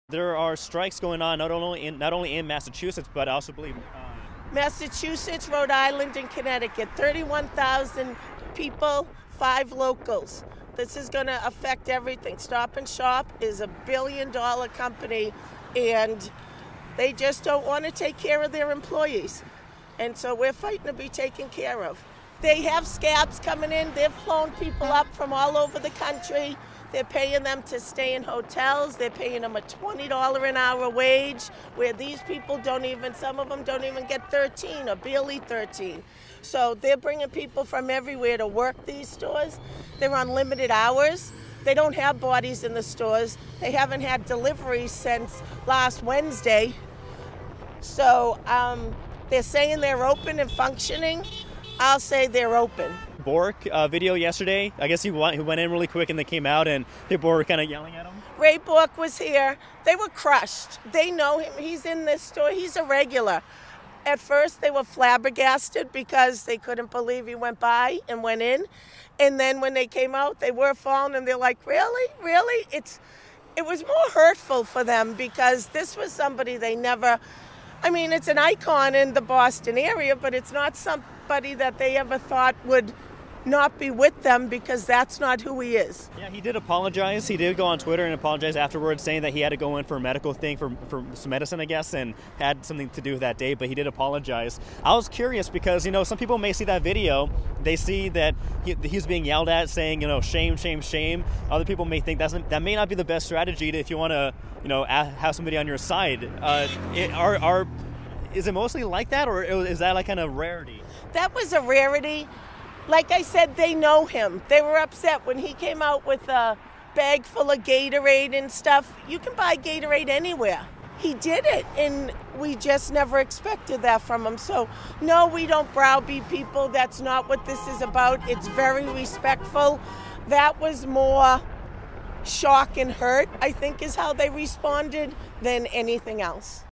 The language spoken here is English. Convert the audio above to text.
There are strikes going on not only in Massachusetts, but I also believe Massachusetts, Rhode Island, and Connecticut. 31,000 people, 5 locals. This is going to affect everything. Stop and Shop is a billion-dollar company, and they just don't want to take care of their employees. And so we're fighting to be taken care of. They have scabs coming in. They've flown people up from all over the country. They're paying them to stay in hotels. They're paying them a $20 an hour wage, where these people some of them don't even get 13 or barely 13. So they're bringing people from everywhere to work these stores. They're on limited hours. They don't have bodies in the stores. They haven't had deliveries since last Wednesday. So they're saying they're open and functioning. I'll say they're open. Bork video yesterday. I guess he went in really quick and they came out and people were kind of yelling at him. Ray Bork was here. They were crushed. They know him. He's in this store. He's a regular. At first, they were flabbergasted because they couldn't believe he went by and went in. And then when they came out, they were falling and they're like, really? Really? It was more hurtful for them because this was somebody they never... I mean, it's an icon in the Boston area, but it's not somebody that they ever thought would not be with them because that's not who he is. Yeah, he did apologize. He did go on Twitter and apologize afterwards, saying that he had to go in for a medical thing, for some medicine, I guess, and had something to do with that day, but he did apologize. I was curious because, some people may see that video, they see that he's being yelled at, saying, shame, shame, shame. Other people may think that may not be the best strategy if you want to, have somebody on your side. Is it mostly like that, or is that like kind of rarity? That was a rarity. Like I said, they know him. They were upset when he came out with a bag full of Gatorade and stuff. You can buy Gatorade anywhere. He did it, and we just never expected that from him. So, no, we don't browbeat people. That's not what this is about. It's very respectful. That was more shock and hurt, I think, is how they responded than anything else.